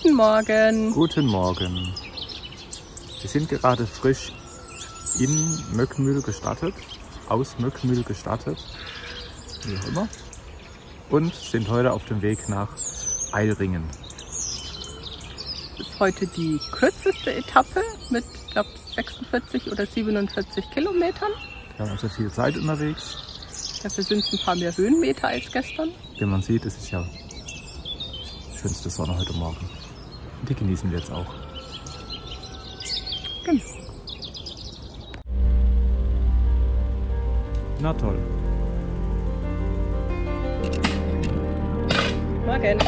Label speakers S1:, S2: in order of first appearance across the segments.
S1: Guten Morgen.
S2: Guten Morgen. Wir sind gerade frisch in Möckmühl gestartet, aus Möckmühl gestartet, wie auch immer, und sind heute auf dem Weg nach Eilringen.
S1: Das ist heute die kürzeste Etappe mit, ich glaube, 46 oder 47 Kilometern.
S2: Wir haben also viel Zeit unterwegs.
S1: Dafür sind es ein paar mehr Höhenmeter als gestern.
S2: Wie man sieht, es ist ja schönste Sonne heute Morgen. Und die genießen wir jetzt auch.
S1: Genau.
S2: Na toll.
S1: Morgen.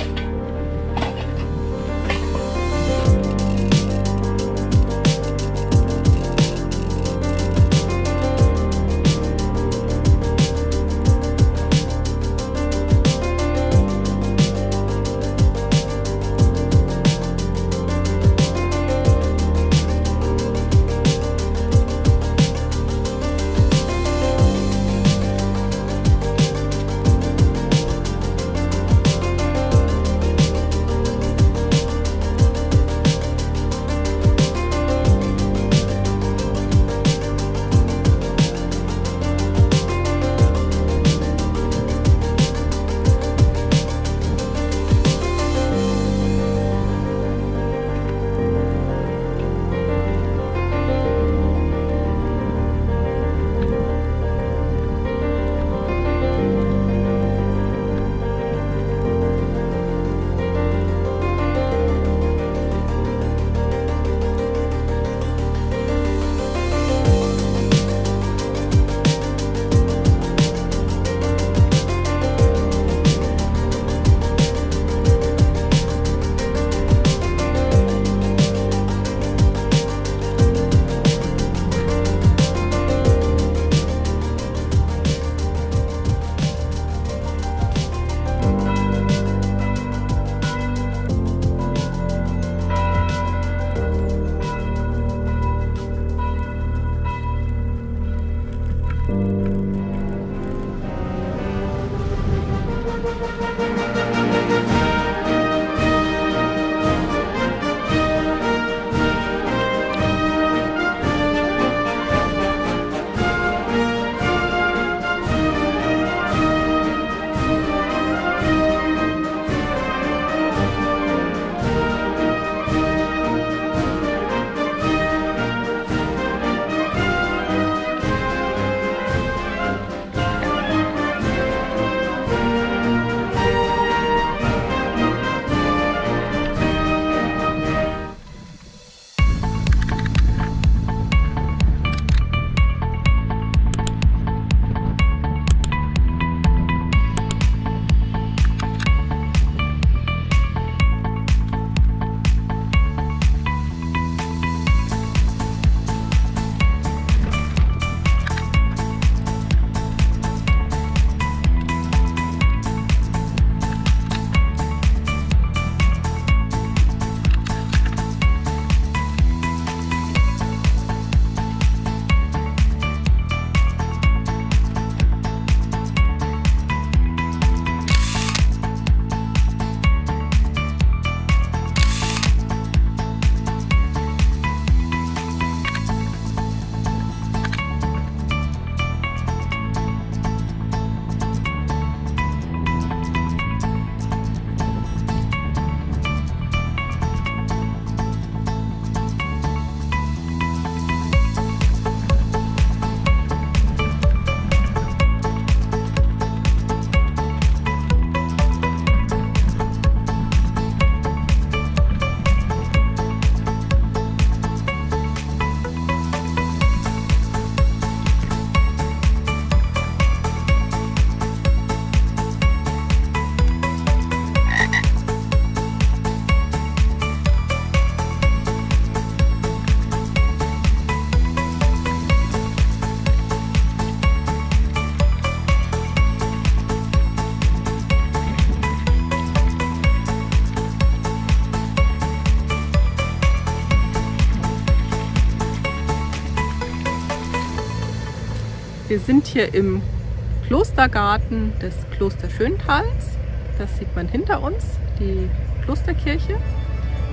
S1: Wir sind hier im Klostergarten des Kloster Schöntals. Das sieht man hinter uns, die Klosterkirche.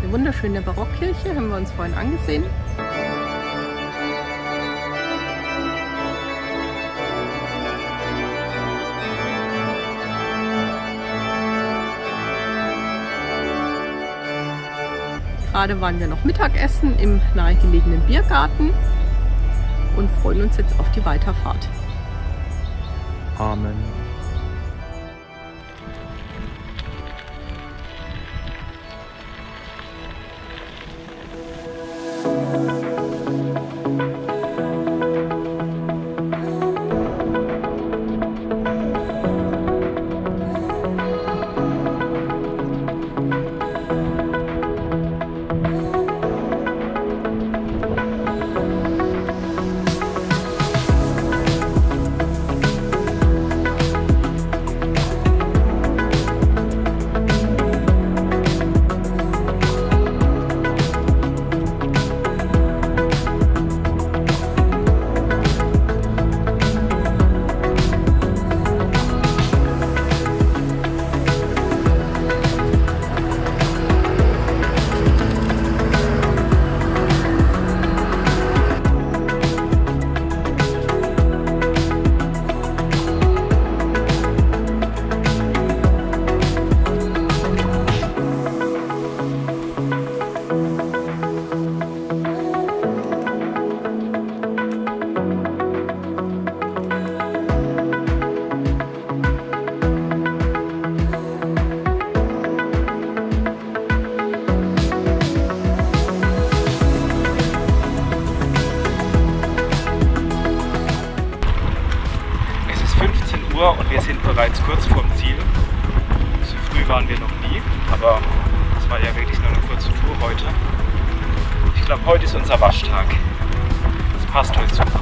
S1: Eine wunderschöne Barockkirche haben wir uns vorhin angesehen. Gerade waren wir noch Mittagessen im nahegelegenen Biergarten und freuen uns jetzt auf die Weiterfahrt.
S2: Amen.
S3: Und wir sind bereits kurz vorm Ziel. So früh waren wir noch nie, aber es war ja wirklich nur eine kurze Tour heute. Ich glaube, heute ist unser Waschtag. Das passt heute super.